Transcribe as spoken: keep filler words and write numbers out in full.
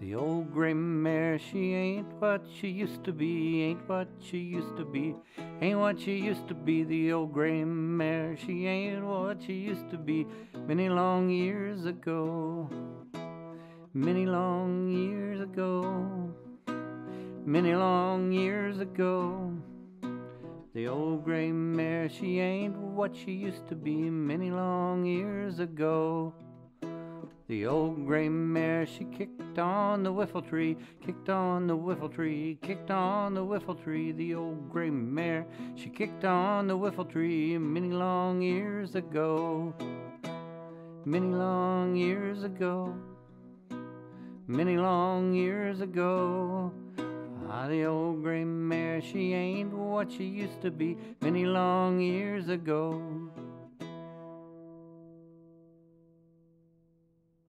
The old gray mare, she ain't what she used to be, ain't what she used to be, ain't what she used to be. The old gray mare, she ain't what she used to be many long years ago, many long years ago, many long years ago. The old gray mare, she ain't what she used to be many long years ago. The old gray mare, she kicked on the whiffle tree, kicked on the whiffle tree, kicked on the whiffle tree. The old gray mare, she kicked on the whiffle tree many long years ago, many long years ago, many long years ago. Ah, the old gray mare, she ain't what she used to be many long years ago.